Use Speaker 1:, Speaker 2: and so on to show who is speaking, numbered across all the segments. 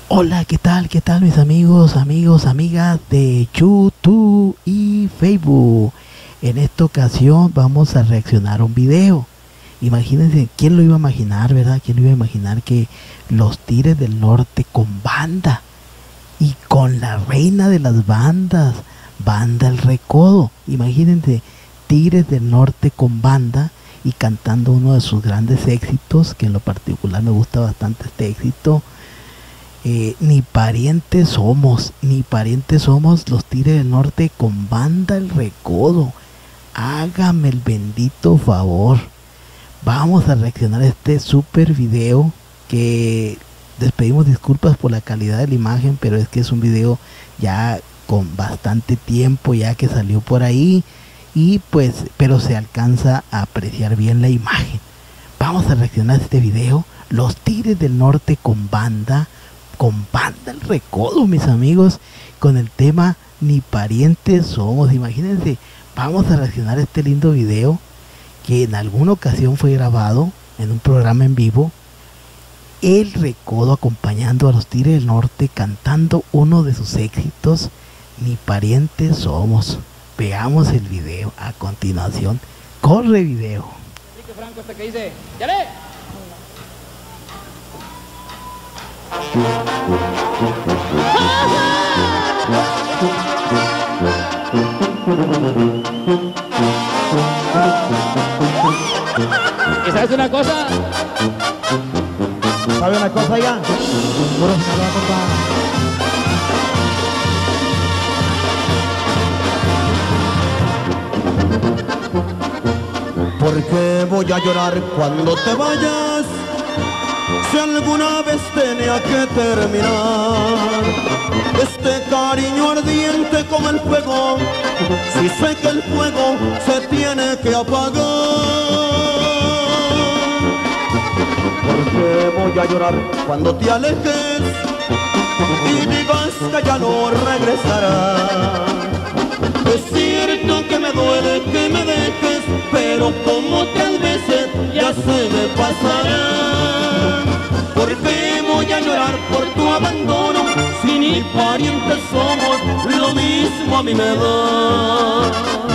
Speaker 1: Hola, ¿qué tal? ¿Qué tal mis amigos, amigas de YouTube y Facebook? En esta ocasión vamos a reaccionar a un video. Imagínense, ¿quién lo iba a imaginar, verdad? ¿Quién lo iba a imaginar que los Tigres del Norte con banda y con la reina de las bandas, Banda El Recodo? Imagínense, Tigres del Norte con banda y cantando uno de sus grandes éxitos, que en lo particular me gusta bastante este éxito. Ni parientes somos, los Tigres del Norte con Banda El Recodo. Hágame el bendito favor. Vamos a reaccionar a este super video, que les pedimos disculpas por la calidad de la imagen, pero es que es un video ya con bastante tiempo ya que salió por ahí, y pues pero se alcanza a apreciar bien la imagen. Vamos a reaccionar a este video, los Tigres del Norte con Banda El Recodo, mis amigos, con el tema Ni parientes somos. Imagínense, vamos a reaccionar a este lindo video que en alguna ocasión fue grabado en un programa en vivo. El Recodo acompañando a los Tigres del Norte cantando uno de sus éxitos, Ni parientes somos. Veamos el video a continuación. Corre video.
Speaker 2: Enrique Franco, este que dice, ¡yale! ¿Y sabes una cosa?
Speaker 3: ¿Sabe una cosa ya? Puro Sinaloa, compa. ¿Por qué voy a llorar cuando te vayas? Si alguna vez tenía que terminar este cariño ardiente como el fuego, si sé que el fuego se tiene que apagar. ¿Por qué voy a llorar cuando te alejes y digas que ya no regresarás? Es cierto que me duele que me dejes, pero como tal veces ya se me pasará. ¿Por qué voy a llorar por tu abandono? Si ni parientes somos, lo mismo a mí me da.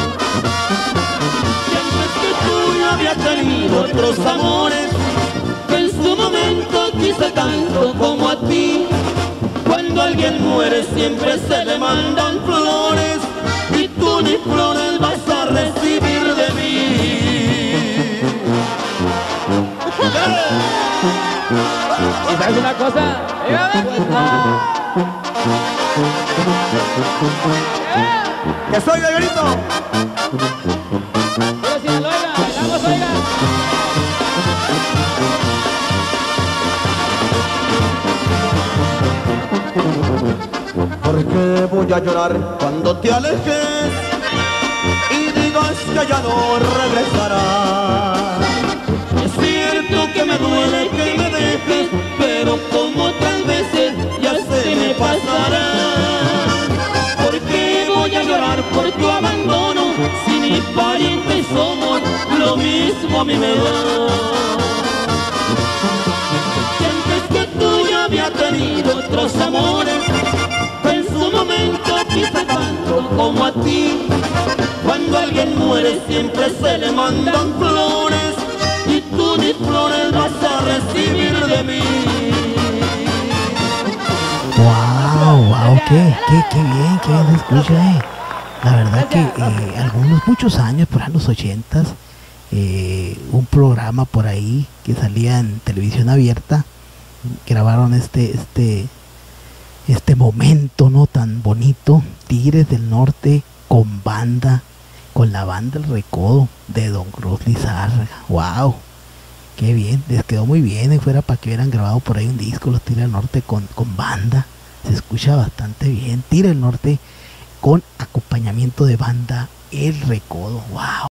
Speaker 3: Siempre que tú ya había tenido otros amores, que en su momento quise tanto como a ti. Cuando alguien muere siempre se le mandan flores, y tú ni flores vas a recibir de mí.
Speaker 2: ¿Y sabes una cosa?
Speaker 3: ¡Que soy de grito!
Speaker 2: Pero si lo oiga, bailamos, oiga.
Speaker 3: ¿Por qué voy a llorar cuando te alejes y digas que ya no regresarás? Es cierto que me duele que me dejes, pero como otras veces ya se me pasará. ¿Por qué voy a llorar por tu abandono? Si ni parientes somos, lo mismo a mí me da. Sientes que tú ya había tenido otros amores, en su momento quise tanto como a ti. Cuando alguien muere siempre se le mandan flores, y tú ni flores vas a recibir de mí.
Speaker 1: Wow, qué bien se escucha, La verdad que muchos años, por ahí en los 80s, un programa por ahí que salía en televisión abierta, grabaron este momento, ¿no?, tan bonito. Tigres del Norte con banda, con la Banda El Recodo de Don Cruz Lizárraga. Wow, qué bien, les quedó muy bien. Fuera para que hubieran grabado por ahí un disco los Tigres del Norte con banda, se escucha bastante bien. Tigres del Norte con acompañamiento de Banda El Recodo. Wow.